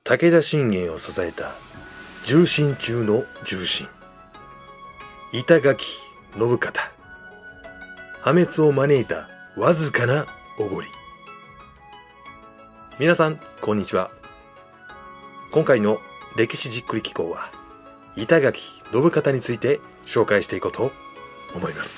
武田信玄を支えた重臣中の重臣、板垣信方。破滅を招いたわずかなおごり。皆さんこんにちは。今回の歴史じっくり紀行は板垣信方について紹介していこうと思います。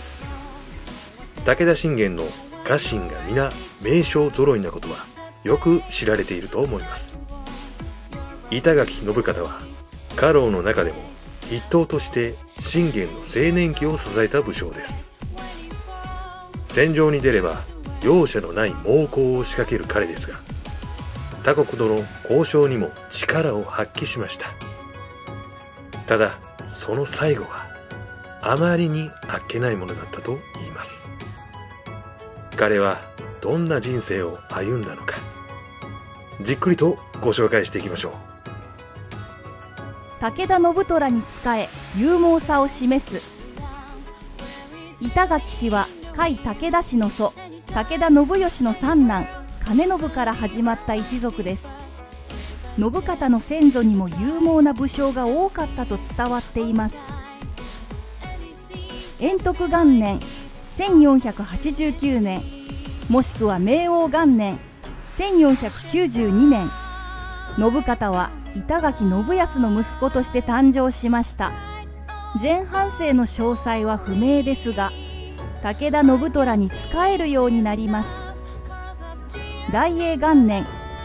武田信玄の家臣が皆名将揃いなことはよく知られていると思います。板垣信方は家老の中でも筆頭として信玄の青年期を支えた武将です。戦場に出れば容赦のない猛攻を仕掛ける彼ですが、他国との交渉にも力を発揮しました。ただその最後はあまりにあっけないものだったと言います。彼はどんな人生を歩んだのか、じっくりとご紹介していきましょう。 武田信虎に仕え勇猛さを示す。板垣氏は甲斐武田氏の祖武田信義の三男兼信から始まった一族です。信方の先祖にも勇猛な武将が多かったと伝わっています。延徳元年1489年もしくは明王元年1492年、信方は板垣信康の息子として誕生しました。前半生の詳細は不明ですが、武田信虎に仕えるようになります。大永元年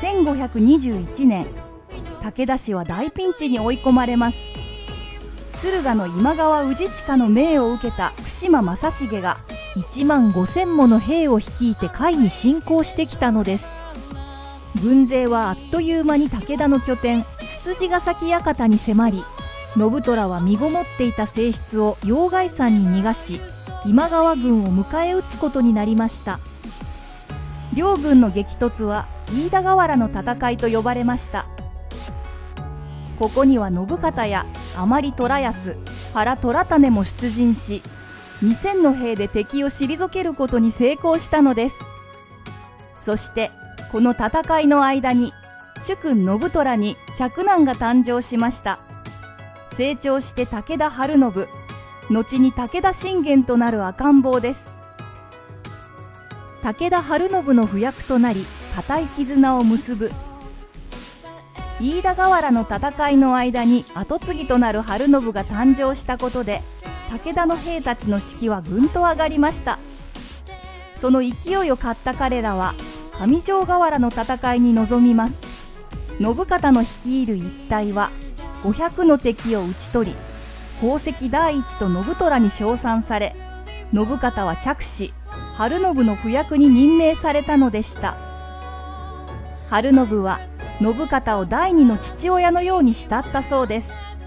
1521年、武田氏は大ピンチに追い込まれます。駿河の今川氏親の命を受けた伏間正成が1万5,000もの兵を率いて甲斐に侵攻してきたのです。軍勢はあっという間に武田の拠点つつじヶ崎館に迫り、信虎は身ごもっていた正室を要害山に逃がし、今川軍を迎え撃つことになりました。両軍の激突は飯田河原の戦いと呼ばれました。ここには信方や甘利虎康、原虎胤も出陣し、2,000の兵で敵を退けることに成功したのです。そしてこの戦いの間に主君信虎に嫡男が誕生しました。成長して武田晴信、後に武田信玄となる赤ん坊です。武田晴信の父役となり固い絆を結ぶ。飯田河原の戦いの間に跡継ぎとなる晴信が誕生したことで、武田の兵たちの士気はぐんと上がりました。その勢いを買った彼らは上条河原の戦いに臨みます。信方の率いる一隊は500の敵を討ち取り、功績第一と信虎に称賛され、信方は嫡子晴信の父役に任命されたのでした。晴信は信方を第二の父親のように慕ったそうです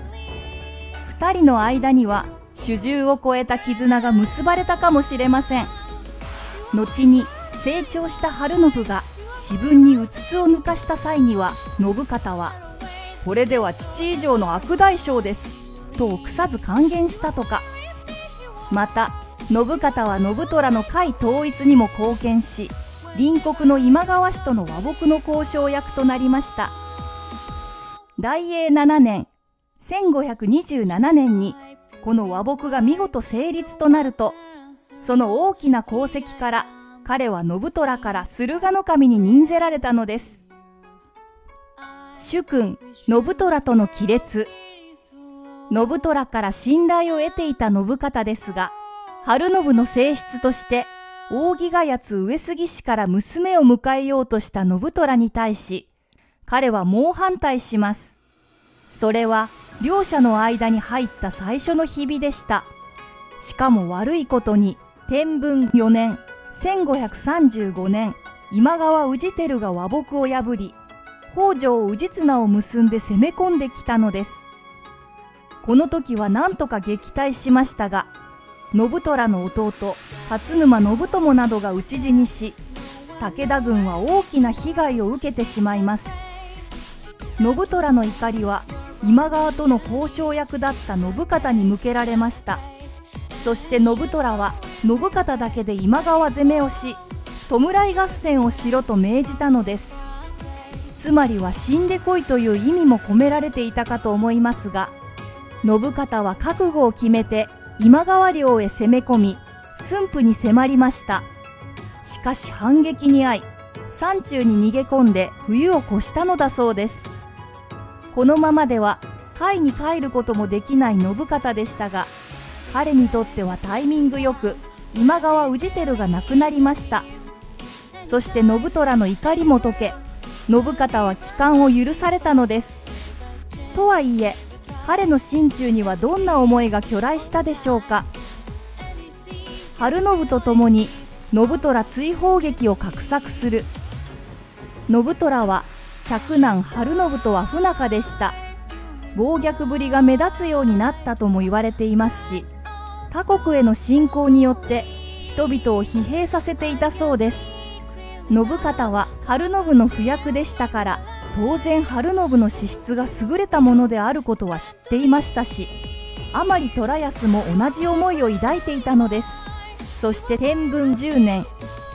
。2人の間には主従を超えた絆が結ばれたかもしれません。後に成長した晴信が私分にうつつを抜かした際には、信方は「これでは父以上の悪大将です」と臆さず諫言したとか。また信方は信虎の甲斐統一にも貢献し、隣国の今川氏との和睦の交渉役となりました。大永7年1527年にこの和睦が見事成立となると、その大きな功績から彼は信虎から駿河守に任ぜられたのです。主君信虎との亀裂。信虎から信頼を得ていた信方ですが、晴信の正室として扇ヶ谷上杉氏から娘を迎えようとした信虎に対し、彼は猛反対します。それは両者の間に入った最初のひびでした。しかも悪いことに天文4年1535年、今川氏輝が和睦を破り、北条氏綱を結んで攻め込んできたのです。この時は何とか撃退しましたが、信虎の弟勝沼信友などが討ち死にし、武田軍は大きな被害を受けてしまいます。信虎の怒りは今川との交渉役だった信方に向けられました。そして信虎は信方だけで今川攻めをし、弔い合戦をしろと命じたのです。 つまりは死んでこいという意味も込められていたかと思いますが、信方は覚悟を決めて今川領へ攻め込み、駿府に迫りました。しかし反撃に遭い、山中に逃げ込んで冬を越したのだそうです。このままでは甲斐に帰ることもできない信方でしたが、彼にとってはタイミングよく今川氏輝が亡くなりました。そして信虎の怒りも解け、信方は帰還を許されたのです。とはいえ、彼の心中にはどんな思いが去来したでしょうか。晴信と共に信虎追放劇を画策する。信虎は嫡男晴信とは不仲でした。暴虐ぶりが目立つようになったとも言われていますし、他国への侵攻によって人々を疲弊させていたそうです。信方は晴信の不役でしたから、当然晴信の資質が優れたものであることは知っていましたし、甘利虎康も同じ思いを抱いていたのです。そして天文10年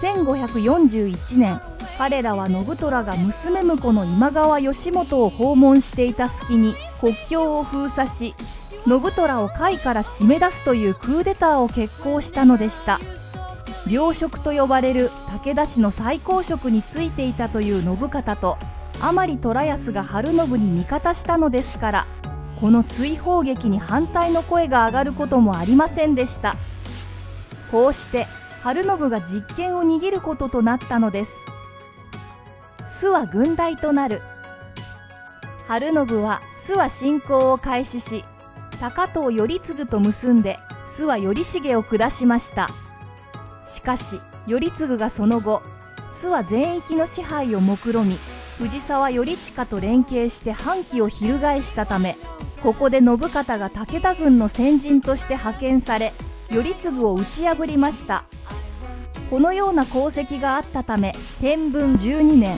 1541年、彼らは信虎が娘婿の今川義元を訪問していた隙に国境を封鎖し、信虎を甲斐から締め出すというクーデターを決行したのでした。領職と呼ばれる武田氏の最高職についていたという信方と甘利虎康が晴信に味方したのですから、この追放劇に反対の声が上がることもありませんでした。こうして晴信が実権を握ることとなったのです。諏訪郡代となる。晴信は諏訪侵攻を開始し、高藤頼次と結んで諏訪頼重を下しました。しかし頼次がその後諏訪全域の支配を目論み、藤沢頼親と連携して反旗を翻したため、ここで信方が武田軍の先陣として派遣され、頼次を打ち破りました。このような功績があったため、天文12年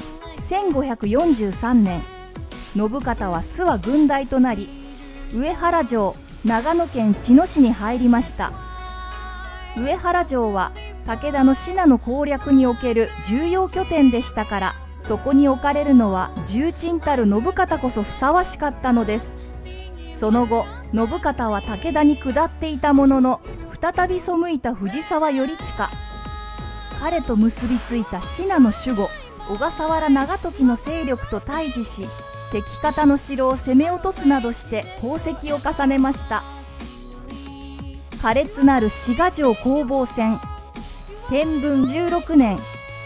1543年、信方は諏訪郡代となり、上原城、長野県茅野市に入りました。上原城は武田の信濃攻略における重要拠点でしたから、そこに置かれるのは重鎮たる信方こそふさわしかったのです。その後、信方は武田に下っていたものの、再び背いた藤沢頼親、彼と結びついた信濃守護小笠原長時の勢力と対峙し、敵方の城を攻め落とすなどして功績を重ねました。苛烈なる滋賀城攻防戦。天文16年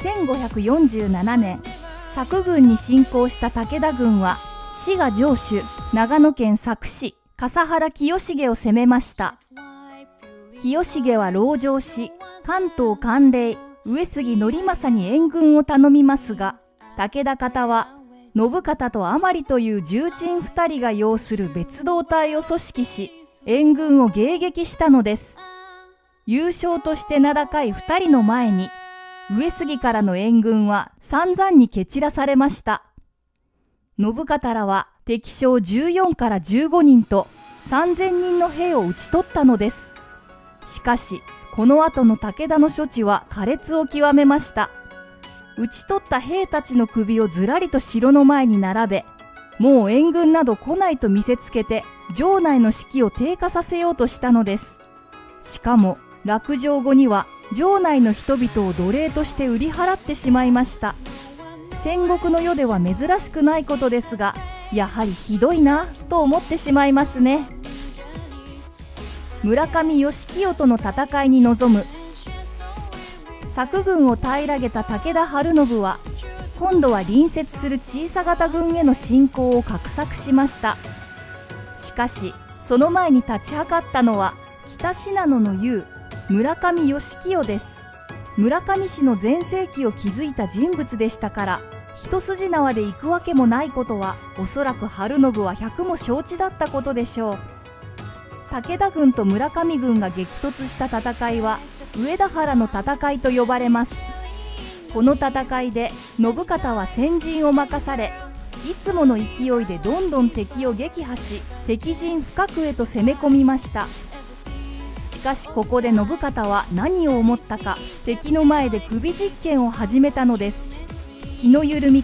1547年、佐久郡に侵攻した武田軍は滋賀城主、長野県佐久市笠原清重を攻めました。清重は籠城し、関東管領上杉憲政に援軍を頼みますが、武田方は信方と甘利という重鎮2人が擁する別動隊を組織し、援軍を迎撃したのです。優勝として名高い2人の前に、上杉からの援軍は散々に蹴散らされました。信方らは敵将14から15人と3000人の兵を討ち取ったのです。しかし、この後の武田の処置は苛烈を極めました。討ち取った兵たちの首をずらりと城の前に並べ、もう援軍など来ないと見せつけて、城内の士気を低下させようとしたのです。しかも、落城後には城内の人々を奴隷として売り払ってしまいました。戦国の世では珍しくないことですが、やはりひどいなと思ってしまいますね。村上義清との戦いに臨む。佐久郡を平らげた武田晴信は、今度は隣接する小さ型郡への侵攻を画策しました。しかし、その前に立ちはかったのは北信濃の雄、村上義清です。村上氏の全盛期を築いた人物でしたから、一筋縄で行くわけもないことは、おそらく晴信は百も承知だったことでしょう。武田軍と村上軍が激突した戦いは上田原の戦いと呼ばれます。この戦いで信方は先陣を任され、いつもの勢いでどんどん敵を撃破し、敵陣深くへと攻め込みました。しかしここで信方は何を思ったか、敵の前で首実験を始めたのです。気の緩みか、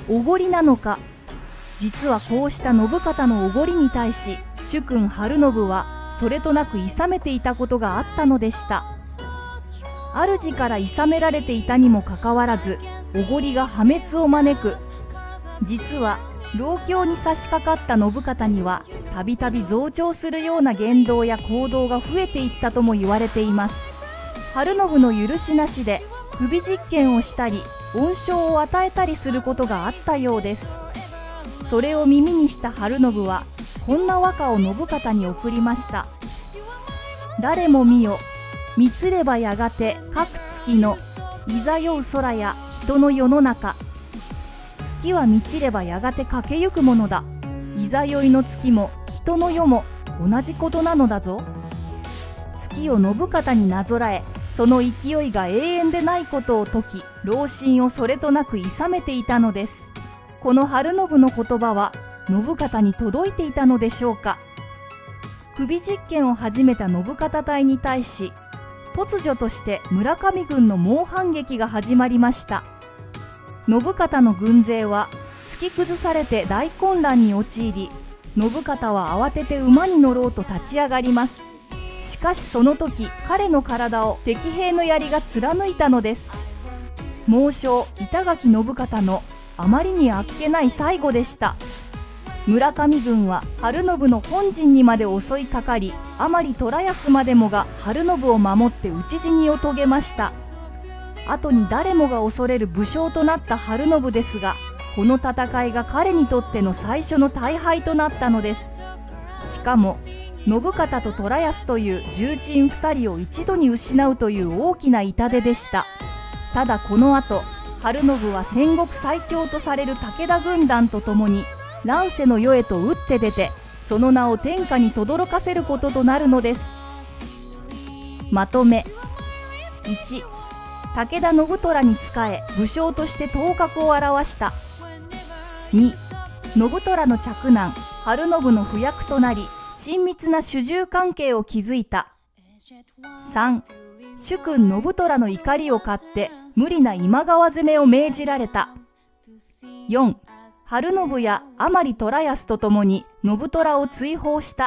おごりなのか。実はこうした信方のおごりに対し、主君晴信はそれとなく諌めていたことがあったのでした。主から諌められていたにもかかわらず、おごりが破滅を招く。実は老境に差し掛かった信方にはたびたび増長するような言動や行動が増えていったとも言われています。晴信の許しなしで首実験をしたり恩賞を与えたりすることがあったようです。それを耳にした晴信はこんな和歌を信方に送りました。誰も見よ、満つればやがて各月のいざ酔う空や人の世の中。月は満ちればやがて駆けゆくものだ。いざ酔いの月も人の世も同じことなのだぞ。月を信方になぞらえ、その勢いが永遠でないことを説き、老臣をそれとなく諌めていたのです。この晴信の言葉は信方に届いていたのでしょうか。首実験を始めた信方隊に対し、突如として村上軍の猛反撃が始まりました。信方の軍勢は突き崩されて大混乱に陥り、信方は慌てて馬に乗ろうと立ち上がります。しかしその時、彼の体を敵兵の槍が貫いたのです。猛将板垣信方のあまりにあっけない最後でした。村上軍は晴信の本陣にまで襲いかかり、甘利虎康までもが晴信を守って討ち死にを遂げました。後に誰もが恐れる武将となった晴信ですが、この戦いが彼にとっての最初の大敗となったのです。しかも信方と虎康という重鎮2人を一度に失うという大きな痛手でした。ただこの後、晴信は戦国最強とされる武田軍団とともに乱世の世へと打って出て、その名を天下に轟かせることとなるのです。まとめ。1、武田信虎に仕え武将として頭角を現した。2、信虎の嫡男晴信の不役となり親密な主従関係を築いた。3、主君信虎の怒りを買って無理な今川攻めを命じられた。4、晴信や甘利虎康とともに信虎を追放した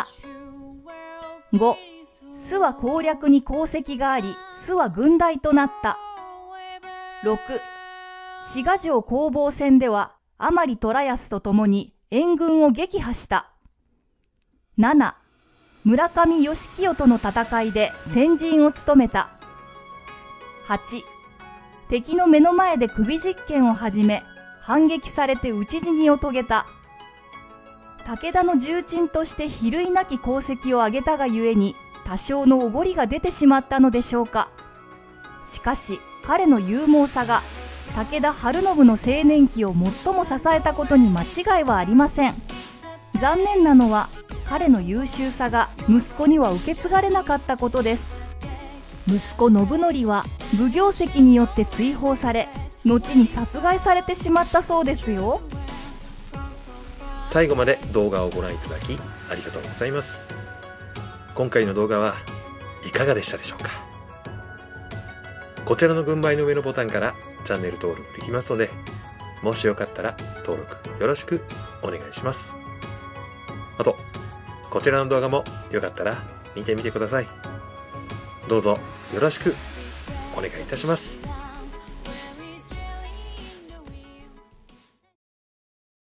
。5、諏訪攻略に功績があり諏訪軍大となった。6、滋賀城攻防戦では甘利虎康とともに援軍を撃破した。7、村上義清との戦いで先陣を務めた。8、敵の目の前で首実験を始め反撃されて討ち死にを遂げた。武田の重鎮として比類なき功績を挙げたがゆえに多少のおごりが出てしまったのでしょうか。しかし彼の勇猛さが武田晴信の青年期を最も支えたことに間違いはありません。残念なのは彼の優秀さが息子には受け継がれなかったことです。息子信則は奉行席によって追放され、後に殺害されてしまったそうですよ。 最後まで動画をご覧いただきありがとうございます。今回の動画はいかがでしたでしょうか。こちらの軍配の上のボタンからチャンネル登録できますので、もしよかったら登録よろしくお願いします。あと、こちらの動画もよかったら見てみてください。どうぞよろしくお願いいたします。